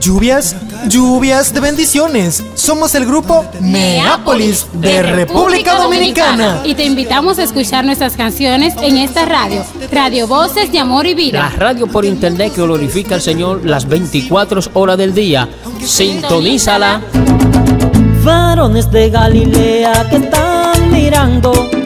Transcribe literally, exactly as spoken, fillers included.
Lluvias, lluvias de bendiciones. Somos el grupo Neápolis de República Dominicana. Y te invitamos a escuchar nuestras canciones en esta radio, Radio Voces de Amor y Vida. La radio por internet que glorifica al Señor las veinticuatro horas del día. Sintonízala. Varones de Galilea que están mirando